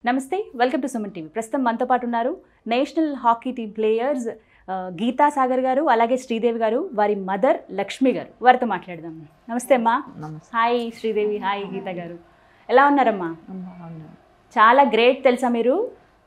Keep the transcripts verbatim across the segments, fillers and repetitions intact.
నమస్తే, welcome to Suman TV. ప్రస్తుతం మనతో పాటు ఉన్నారు national hockey team players Geeta Sagar garu, అలాగే శ్రీదేవి గారు, వారి మదర్ లక్ష్మి గారు. వారితో మాట్లాడదాం. నమస్తే అమ్మా. హాయ్ శ్రీదేవి, హాయ్ గీతా గారు, ఎలా ఉన్నారమ్మా? చాలా గ్రేట్ తెలుసా మీరు,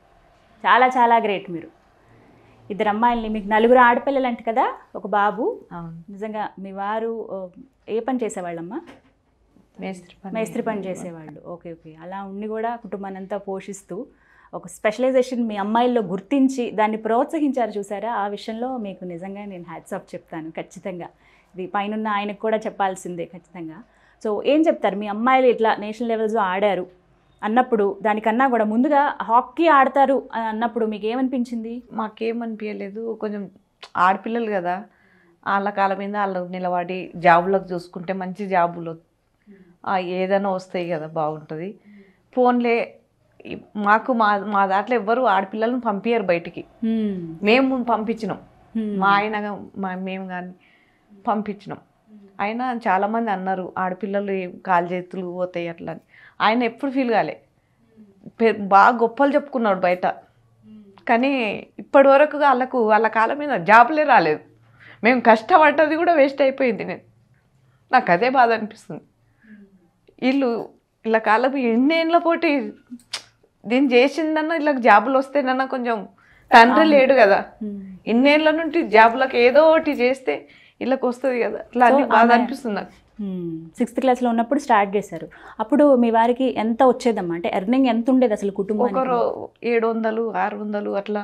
చాలా చాలా గ్రేట్. మీరు ఇద్దరు అమ్మాయిల్ని, మీకు నలుగురు ఆడపిల్లలు అంట కదా, ఒక బాబు. నిజంగా మీ వారు ఏ పని చేసేవాళ్ళమ్మా? మేస్త్రి పని మేస్త్రి పని చేసేవాళ్ళు. ఓకే ఓకే అలా ఉండి కూడా కుటుంబాన్ని అంతా పోషిస్తూ ఒక స్పెషలైజేషన్ మీ అమ్మాయిల్లో గుర్తించి దాన్ని ప్రోత్సహించారు చూసారా. ఆ విషయంలో మీకు నిజంగా నేను హ్యాట్స్ ఆఫ్ చెప్తాను ఖచ్చితంగా. ఇది పైన ఆయనకు కూడా చెప్పాల్సిందే ఖచ్చితంగా. సో ఏం చెప్తారు, మీ అమ్మాయిలు ఇట్లా నేషనల్ లెవెల్స్లో ఆడారు అన్నప్పుడు, దానికన్నా కూడా ముందుగా హాకీ ఆడతారు అని అన్నప్పుడు మీకు ఏమనిపించింది? మాకేమనిపించలేదు, కొంచెం ఆడపిల్లలు కదా, వాళ్ళ కాళ్ళ మీద వాళ్ళు నిలబడి జాబులకు చూసుకుంటే మంచి జాబులు ఏదైనా వస్తాయి కదా, బాగుంటుంది. ఫోన్లే మాకు మా మా దాంట్లో ఎవ్వరు ఆడపిల్లలను పంపించారు బయటికి, మేము పంపించినాం. మా ఆయన మా మేము కానీ పంపించినాం. ఆయన చాలామంది అన్నారు ఆడపిల్లలు కాలు చేతులు పోతాయి అట్లా అని. ఆయన ఎప్పుడు ఫీల్ కాలే, బాగా గొప్పలు చెప్పుకున్నాడు బయట. కానీ ఇప్పటి వరకు వాళ్ళకు వాళ్ళ కాళ్ళ మీద జాబులే రాలేదు. మేము కష్టపడ్డది కూడా వేస్ట్ అయిపోయింది. నేను నాకు అదే బాధ అనిపిస్తుంది. వీళ్ళు ఇలా కాళ్ళకు ఎన్నేళ్ళ పోటీ దీన్ని చేసిందన్నా వీళ్ళకి జాబులు వస్తేనన్నా, కొంచెం తండ్రి లేడు కదా, ఇన్నేళ్ళ నుండి జాబులకు ఏదో ఒకటి చేస్తే వీళ్ళకి వస్తుంది కదా, అట్లా అని బాధ అనిపిస్తుంది నాకు. సిక్స్త్ క్లాస్లో ఉన్నప్పుడు స్టార్ట్ చేశారు. అప్పుడు మీ వారికి ఎంత వచ్చేదమ్మా, అంటే ఎర్నింగ్ ఎంత ఉండేది అసలు కుటుంబం? ఒకరో ఏడు వందలు ఆరు వందలు అట్లా,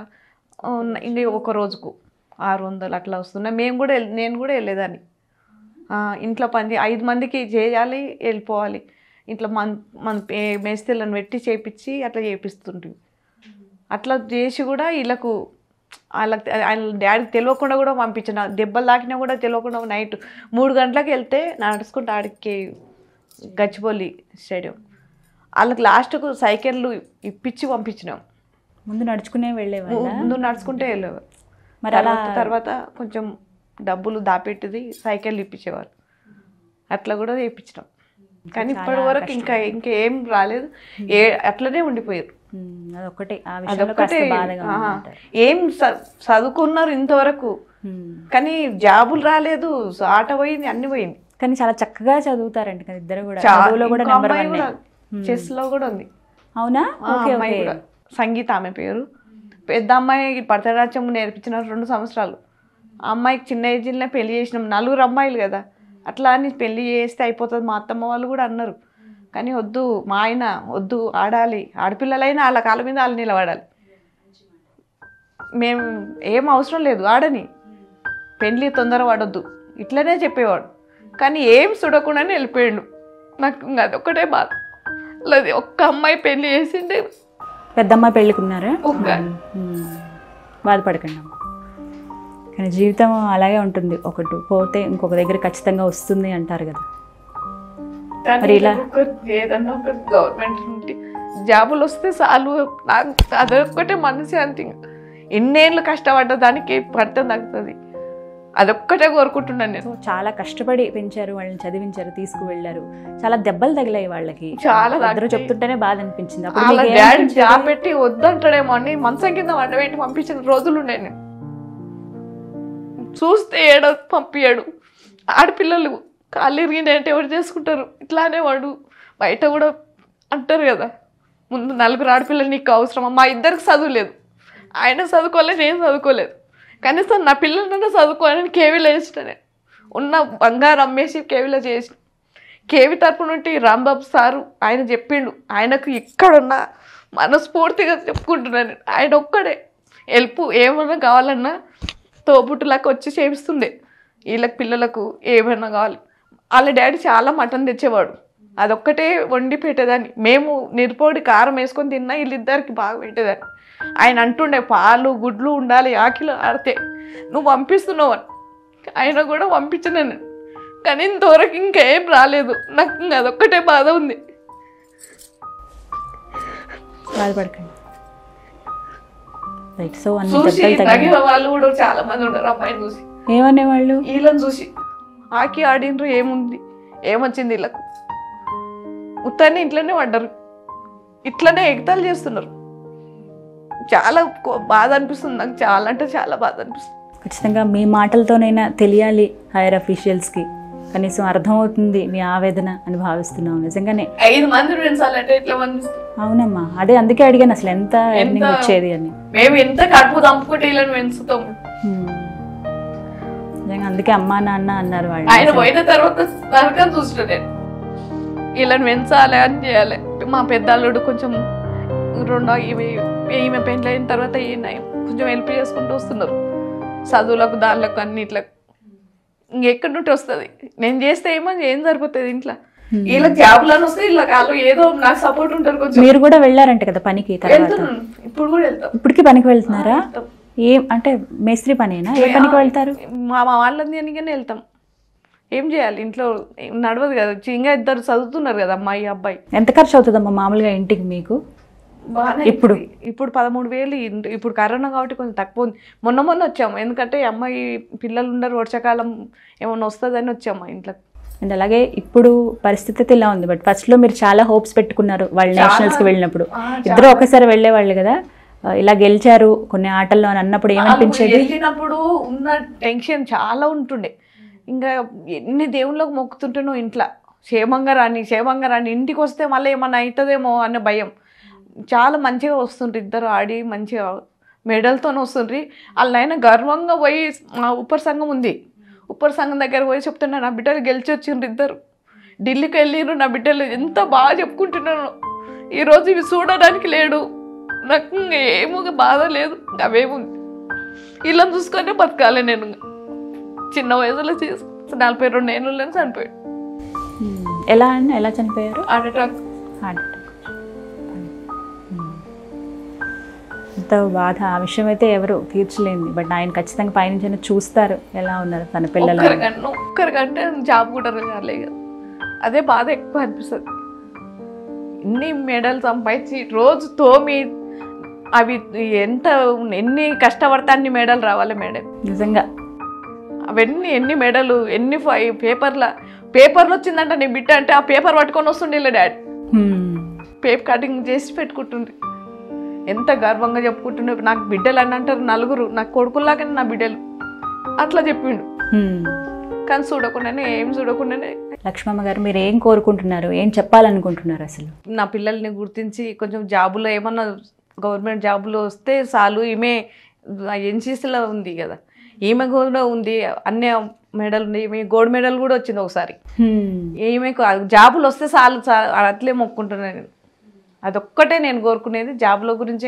ఇంక ఒక రోజుకు ఆరు వందలు అట్లా వస్తున్నాయి. మేము కూడా నేను కూడా వెళ్ళేదాన్ని. ఇంట్లో పని ఐదు మందికి చేయాలి, వెళ్ళిపోవాలి. ఇంట్లో మన మన మేస్త్రీలను పెట్టి చేపించి అట్లా చేపిస్తుంటుంది. అట్లా చేసి కూడా వీళ్ళకు వాళ్ళకి ఆయన డాడీకి తెలియకుండా కూడా పంపించిన, దెబ్బలు తాకినా కూడా తెలియకుండా నైట్ మూడు గంటలకు వెళ్తే నడుచుకుంటూ ఆడికి గచ్చిబౌలి స్టేడియం వాళ్ళకి లాస్ట్కు సైకిళ్ళు ఇప్పించి పంపించినాం. ముందు నడుచుకునే వెళ్ళేవాళ్ళు, ముందు నడుచుకుంటే వెళ్ళేవారు. మరి అలా తర్వాత కొంచెం డబ్బులు దాపెట్టిది సైకిల్ ఇప్పించేవారు, అట్లా కూడా చేయించినాం. కానీ ఇప్పటి వరకు ఇంకా ఇంకేం రాలేదు, ఏ అట్లనే ఉండిపోయారు. అదొక్కటే అదొక్కటే ఏం చదువుకున్నారు ఇంతవరకు, కానీ జాబులు రాలేదు, ఆట పోయింది, అన్ని పోయింది. కానీ చాలా చక్కగా చదువుతారండి కదా ఇద్దరు కూడా. చెస్ లో కూడా ఉంది. అవునా? అమ్మాయి కూడా సంగీత ఆమె పేరు. పెద్ద అమ్మాయి భరతనాట్యం నేర్పించిన రెండు సంవత్సరాలు. ఆ అమ్మాయికి చిన్న ఏజ్లోనే పెళ్లి చేసినాం. నలుగురు అమ్మాయిలు కదా, అట్లా అని పెళ్లి చేస్తే అయిపోతుంది మా అత్తమ్మ వాళ్ళు కూడా అన్నారు. కానీ వద్దు, మా ఆయన వద్దు, ఆడాలి, ఆడపిల్లలైనా వాళ్ళ కాళ్ళ మీద వాళ్ళు నిలబడాలి, మేము ఏం అవసరం లేదు ఆడని, పెళ్ళి తొందర పడొద్దు ఇట్లనే చెప్పేవాడు. కానీ ఏం చూడకుండానే వెళ్ళిపోయాడు. నాకు అదొక్కటే బాధ. లేదు ఒక్క అమ్మాయి పెళ్లి చేసిండే, పెద్ద అమ్మాయి పెళ్ళికున్నారా? బాధపడకండి. కానీ జీవితం అలాగే ఉంటుంది, ఒకటి పోతే ఇంకొక దగ్గర ఖచ్చితంగా వస్తుంది అంటారు కదా. మరి ఇలా ఏదన్నా ఒక గవర్నమెంట్ నుండి జాబులు వస్తే చాలు, నాకు అదొక్కటే మనశ్శాంతి. ఎన్నేళ్ళు కష్టపడ్డ దానికి ఫలితం తగ్గుతుంది, అదొక్కటే కోరుకుంటున్నాను నేను. చాలా కష్టపడి పెంచారు, వాళ్ళని చదివించారు, తీసుకువెళ్ళారు, చాలా దెబ్బలు తగిలాయి వాళ్ళకి. చాలా అందరూ చెప్తుంటేనే బాధ అనిపించింది. డాడీ జాబ్ పెట్టి వద్దంటాడేమో అని మంచం కింద వండబెట్టి పంపించిన రోజులు ఉన్నాయి. నేను చూస్తే ఏడో పంపించాడు. ఆడపిల్లలు కాళ్ళు ఇరిగిందంటే ఎవరు చేసుకుంటారు, ఇట్లానే వాడు బయట కూడా అంటారు కదా, ముందు నలుగురు ఆడపిల్లలు నీకు అవసరమా? మా ఇద్దరికి చదువులేదు, ఆయన చదువుకోలేదు, నేను చదువుకోలేదు, కనీసం నా పిల్లలన్నా చదువుకోవాలని కేవీలో వేసిన, ఉన్న బంగారం అమ్మేసి కేవీలో చేసిన. కేవీ తరపు నుండి రాంబాబు సారు ఆయన చెప్పిండు, ఆయనకు ఇక్కడున్న మనస్ఫూర్తిగా చెప్పుకుంటున్నాను. ఆయన ఒక్కడే హెల్ప్ ఏమన్నా కావాలన్నా తోబుట్టులాగా వచ్చి చేపిస్తుండే. వీళ్ళకి పిల్లలకు ఏమైనా కావాలి, వాళ్ళ డాడీ చాలా మటన్ తెచ్చేవాడు, అదొక్కటే వండి పెట్టేదాన్ని. మేము నిరుపోడి కారం వేసుకొని తిన్నా వీళ్ళిద్దరికి బాగా పెట్టేదాన్ని. ఆయన అంటుండే పాలు గుడ్లు ఉండాలి ఆకిలో ఆడితే, నువ్వు పంపిస్తున్నావు అని. ఆయన కూడా పంపించను, కానీ ఇంతవరకు ఇంకేం రాలేదు. నాకు అదొక్కటే బాధ ఉంది. బాధపడకండి. వాళ్ళు కూడా చాలా మంది ఉన్నారు అమ్మాయిని చూసి. ఏమనేవాళ్ళు? వీళ్ళని చూసి ఆకి ఆడినరు, ఏముంది, ఏమొచ్చింది వీళ్ళకు, ఉత్తాన్ని ఇంట్లోనే పడ్డారు. ఇట్లనే ఎగతాలు చేస్తున్నారు. చాలా కో- బాధ అనిపిస్తుంది నాకు, చాలా అంటే చాలా బాధ అనిపిస్తుంది. ఖచ్చితంగా మీ మాటలతోనైనా తెలియాలి హైయర్ అఫీషియల్స్కి, కనీసం అర్థమవుతుంది మీ ఆవేదన అని భావిస్తున్నాం. నిజంగానే ఐదు మంది పెంచాలంటే ఎట్లా మంది? అవునమ్మా, అదే అందుకే అడిగాను అసలు ఎంత ఎర్నింగ్ వచ్చేది అని. మేము ఎంత కడుపు దంపుకుంటే ఇలా పెంచుతాము. హ్మ్. నిజంగా అందుకే అమ్మా నాన్న అన్నారు వాళ్ళు. ఆయన పోయిన తర్వాత నరకం చూసిన నేను, వీళ్ళని పెంచాలి అని చేయాలి. మా పెద్దల్లుడు కొంచెం రెండో ఈమె ఈమె పెండ్లి అయిన తర్వాత ఈయన కొంచెం హెల్ప్ చేసుకుంటూ వస్తున్నారు చదువులకు దానిలకు అన్నిట్లకు. ఇంకెక్కడి నుండి వస్తుంది? నేను చేస్తే ఏమో ఏం సరిపోతుంది ఇంట్లో. వీళ్ళకి జాబులను వస్తే వీళ్ళకి వాళ్ళు ఏదో నాకు సపోర్ట్ ఉంటారు. కొంచెం మీరు కూడా వెళ్ళారంట కదా పనికి? తర్వాత వెళ్తున్నాను, ఇప్పుడు కూడా వెళ్తాం. ఇప్పటికీ పనికి వెళ్తున్నారా? ఏం అంటే మేస్త్రి పనేనా? ఏ పనికి వెళ్తారు? మా మా వాళ్ళని అనిగానే వెళ్తాం. ఏం చేయాలి, ఇంట్లో నడవదు కదా. ఇంకా ఇద్దరు చదువుతున్నారు కదా, అమ్మాయి అబ్బాయి. ఎంత ఖర్చు అవుతుందమ్మా మామూలుగా ఇంటికి మీకు ఇప్పుడు? ఇప్పుడు పదమూడు వేలు. ఇప్పుడు కరోనా కాబట్టి కొంచెం తక్కువ ఉంది. మొన్న మొన్న వచ్చాము, ఎందుకంటే అమ్మాయి పిల్లలు ఉండరు, వర్షాకాలం ఏమన్నా వస్తుందని వచ్చాము ఇంట్లో. అండ్ అలాగే ఇప్పుడు పరిస్థితి అయితే ఇలా ఉంది. బట్ ఫస్ట్ లో మీరు చాలా హోప్స్ పెట్టుకున్నారు వాళ్ళు నేషనల్స్ కి వెళ్ళినప్పుడు. ఇద్దరు ఒకసారి వెళ్ళేవాళ్ళు కదా, ఇలా గెలిచారు కొన్ని ఆటల్లో అని అన్నప్పుడు ఏమనిపించేది? వెళ్ళినప్పుడు ఉన్న టెన్షన్ చాలా ఉంటుండే. ఇంకా ఎన్ని దేవుళ్ళకు మొక్కుతుంటేనో ఇంట్లో క్షేమంగా రాని క్షేమంగా రాని ఇంటికి వస్తే మళ్ళీ ఏమన్నా అవుతుందేమో అనే భయం. చాలా మంచిగా వస్తుండ్రు ఇద్దరు, ఆడి మంచిగా మెడల్తో వస్తుండ్రి. వాళ్ళైనా గర్వంగా పోయి, మా ఉప్పర్ సంఘం ఉంది, ఉప్పర్ సంఘం దగ్గర పోయి చెప్తున్నా నా బిడ్డలు గెలిచి వచ్చిండ్రు ఇద్దరు, ఢిల్లీకి వెళ్ళిండ్రు నా బిడ్డలు, ఎంత బాగా చెప్పుకుంటున్నాను. ఈరోజు ఇవి చూడడానికి లేడు, నాకు ఏమో బాధ లేదు, అవేమో ఇలా చూసుకొనే బతకాలి నేను. చిన్న వయసులో చేసి నలభై రెండు ఏళ్ళలో చనిపోయాడు. ఎలా అండి, ఎలా చనిపోయారు? Heart attack. Heart attack. ఎంత బాధ. ఆ విషయం అయితే ఎవరు తీర్చలేంది. బట్ ఆయన ఖచ్చితంగా పైనుంచి చూస్తారు ఎలా ఉన్నారు తన పిల్లలు. ఒక్కరికంటే జాబ్ కూడా రాలేదు, అదే బాధ ఎక్కువ అనిపిస్తుంది. ఎన్ని మెడల్ సంపాదించి రోజు తోమి అవి ఎంత ఎన్ని కష్టపడితే అన్ని మెడల్ రావాలి మేడం. నిజంగా అవన్నీ ఎన్ని మెడలు, ఎన్ని పేపర్ల పేపర్లు వచ్చిందంట నీ బిడ్డ అంటే ఆ పేపర్ పట్టుకొని వస్తుండే డాడీ, పేపర్ కటింగ్ చేసి పెట్టుకుంటుండే. ఎంత గర్వంగా చెప్పుకుంటుండే, నాకు బిడ్డలు అని అంటారు నలుగురు, నాకు కొడుకుల్లాగానే నా బిడ్డలు అట్లా చెప్పిండు. కానీ చూడకుండానే ఏం చూడకుండానే. లక్ష్మమ్మ గారు, మీరు ఏం కోరుకుంటున్నారు, ఏం చెప్పాలనుకుంటున్నారు అసలు? నా పిల్లల్ని గుర్తించి కొంచెం జాబులో ఏమన్నా గవర్నమెంట్ జాబులో వస్తే చాలు. ఈమె ఎన్సీసీలో ఉంది కదా, ఈమె కూడా ఉంది, అన్ని మెడల్ ఉంది, ఈమె గోల్డ్ మెడల్ కూడా వచ్చింది ఒకసారి. ఈమెకు జాబులు వస్తే చాలు, అట్లే మొక్కుంటున్నాను నేను. అదొక్కటే నేను కోరుకునేది, జాబుల గురించే.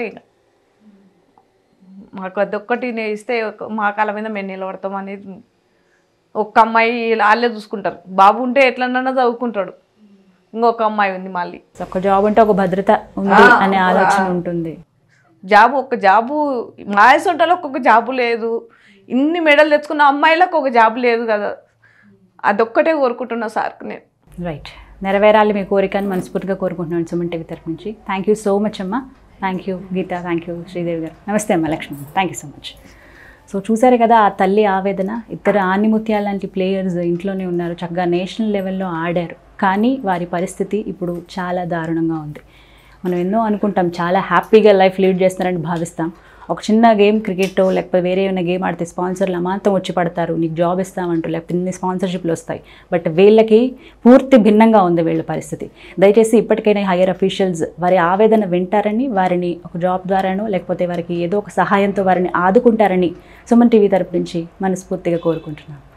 మాకు అదొక్కటి నేను ఇస్తే మా కాళ్ళ మీద మేము నిలబడతాం అనేది. ఒక్క అమ్మాయి వాళ్ళే చూసుకుంటారు, బాబు ఉంటే ఎట్లన్నా చదువుకుంటాడు, ఇంకొక అమ్మాయి ఉంది మళ్ళీ. ఒక జాబ్ అంటే ఒక భద్రత ఉంది అనే ఆలోచన ఉంటుంది. జాబు ఒక జాబు మాయసొంటలో ఒక్కొక్క జాబు లేదు, ఇన్ని మెడల్ తెచ్చుకున్న అమ్మాయిలకు ఒక జాబు లేదు కదా, అదొక్కటే కోరుకుంటున్నా సార్కి నేను. రైట్, నెరవేరాలి మీ కోరికని మనస్ఫూర్తిగా కోరుకుంటున్నాను సుమన్ టీవీ తరఫు నుంచి. థ్యాంక్ యూ సో మచ్ అమ్మ. Thank you Geetha, thank you Sridevi garu. నమస్తే అమ్మ Lakshmi, thank you so much. So చూసారు కదా ఆ తల్లి ఆవేదన. ఇద్దరు ఆనిముత్యాల లాంటి ప్లేయర్స్ ఇంట్లోనే ఉన్నారు, చక్కగా నేషనల్ లెవెల్లో ఆడారు, కానీ వారి పరిస్థితి ఇప్పుడు చాలా దారుణంగా ఉంది. మనం ఎన్నో అనుకుంటాం, చాలా హ్యాపీగా లైఫ్ లీడ్ చేస్తున్నారని భావిస్తాం. ఒక చిన్న గేమ్, క్రికెట్ లేకపోతే వేరే ఏమైనా గేమ్ ఆడితే స్పాన్సర్లు అమాంతం వచ్చి పడతారు, నీకు జాబ్ ఇస్తామంటూ, లేకపోతే ఇన్ని స్పాన్సర్షిప్లు వస్తాయి. బట్ వీళ్ళకి పూర్తి భిన్నంగా ఉంది వీళ్ళ పరిస్థితి. దయచేసి ఇప్పటికైనా హైయర్ అఫీషియల్స్ వారి ఆవేదన వింటారని, వారిని ఒక జాబ్ ద్వారానో లేకపోతే వారికి ఏదో ఒక సహాయంతో వారిని ఆదుకుంటారని సుమన్ టీవీ తరపు నుంచి మనస్ఫూర్తిగా కోరుకుంటున్నాను.